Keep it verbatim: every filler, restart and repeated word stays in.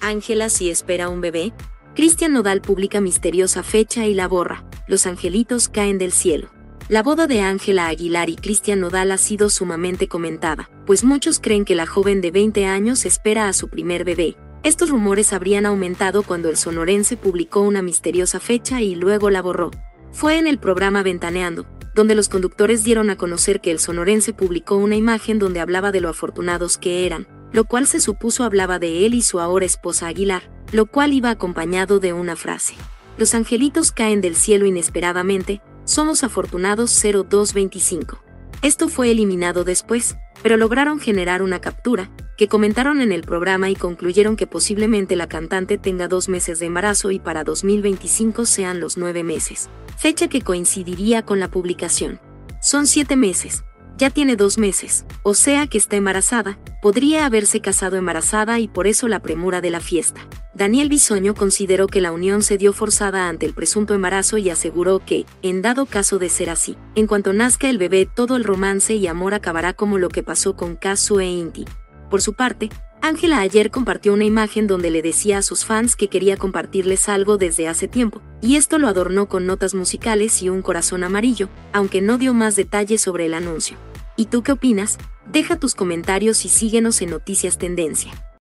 Ángela si espera un bebé. Cristian Nodal publica misteriosa fecha y la borra. Los angelitos caen del cielo. La boda de Ángela Aguilar y Cristian Nodal ha sido sumamente comentada, pues muchos creen que la joven de veinte años espera a su primer bebé. Estos rumores habrían aumentado cuando el sonorense publicó una misteriosa fecha y luego la borró. Fue en el programa Ventaneando, donde los conductores dieron a conocer que el sonorense publicó una imagen donde hablaba de lo afortunados que eran, lo cual se supuso hablaba de él y su ahora esposa Aguilar, lo cual iba acompañado de una frase. Los angelitos caen del cielo inesperadamente, somos afortunados cero dos veinticinco. Esto fue eliminado después, pero lograron generar una captura, que comentaron en el programa y concluyeron que posiblemente la cantante tenga dos meses de embarazo y para dos mil veinticinco sean los nueve meses, fecha que coincidiría con la publicación. Son siete meses, ya tiene dos meses, o sea que está embarazada, podría haberse casado embarazada y por eso la premura de la fiesta. Daniel Bisoño consideró que la unión se dio forzada ante el presunto embarazo y aseguró que, en dado caso de ser así, en cuanto nazca el bebé todo el romance y amor acabará como lo que pasó con Casu e Inti. Por su parte, Ángela ayer compartió una imagen donde le decía a sus fans que quería compartirles algo desde hace tiempo, y esto lo adornó con notas musicales y un corazón amarillo, aunque no dio más detalles sobre el anuncio. ¿Y tú qué opinas? Deja tus comentarios y síguenos en Noticias Tendencia.